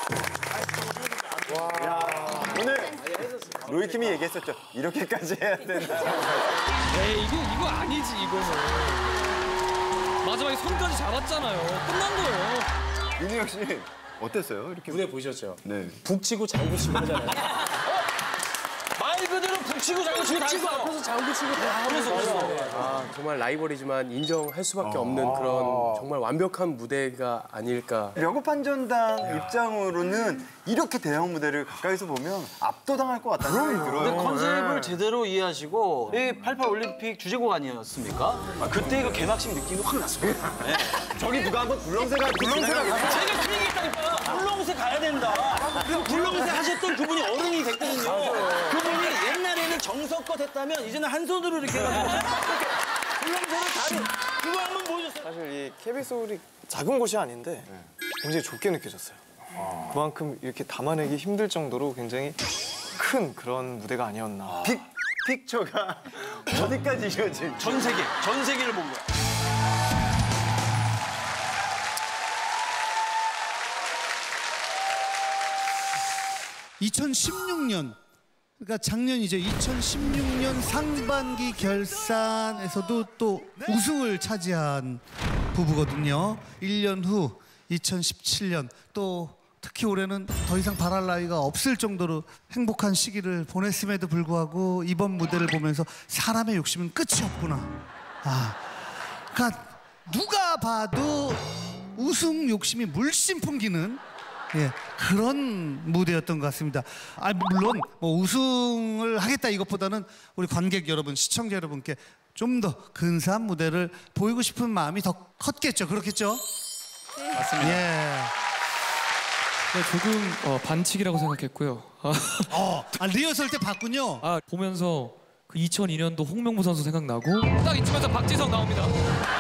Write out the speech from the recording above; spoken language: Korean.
오늘 로이킴이 얘기했었죠. 이렇게까지 해야 된다. 에이, 이거 아니지, 이거는. 마지막에 손까지 잡았잖아요. 끝난 거예요. 윤희혁 씨 어땠어요? 이렇게 무대 보셨죠? 네. 북치고 장구치고 하잖아요. 말 그대로 북치고 장구치고 북치고 앞에서 장구치고 다 하면서 정말 라이벌이지만 인정할 수밖에 없는 그런 정말 완벽한 무대가 아닐까. 려고판전당 입장으로는 이렇게 대형 무대를 가까이서 보면 압도당할 것 같다는 생각이 들어요. 근데 컨셉을 제대로 이해하시고 이 88 올림픽 주제곡 아니었습니까? 그때 그 개막식 느낌이 확 났습니다. 네. 저기 누가 한번 불렁새가 제가 그 얘기했다니까. 불렁새 가야 된다. 불렁새 하셨던 그분이 어른이 됐거든요. 그분이 옛날에는 정석껏 했다면 이제는 한 손으로 이렇게 해가지고 불렁새를 다리 그거 한번 보여줬어요. 사실 이 KBS 소울이 작은 곳이 아닌데 굉장히 좁게 느껴졌어요. 그만큼 이렇게 담아내기 힘들 정도로 굉장히 큰 그런 무대가 아니었나. 픽처가 어디까지 이어질지. 전 세계를 본 거야. (2016년) 그러니까 작년이죠. 2016년 상반기 결산에서도 또 우승을 차지한 부부거든요. 1년 후 2017년 또 특히 올해는 더 이상 바랄 나위가 없을 정도로 행복한 시기를 보냈음에도 불구하고 이번 무대를 보면서 사람의 욕심은 끝이 없구나. 그러니까 누가 봐도 우승 욕심이 물씬 풍기는 그런 무대였던 것 같습니다. 물론 뭐 우승을 하겠다 이것보다는 우리 관객 여러분, 시청자 여러분께 좀 더 근사한 무대를 보이고 싶은 마음이 더 컸겠죠. 그렇겠죠? 맞습니다. 예. 조금 반칙이라고 생각했고요. 리허설 때 봤군요. 보면서 그 2002년도 홍명보 선수 생각나고 딱 이쯤에서 박지성 나옵니다.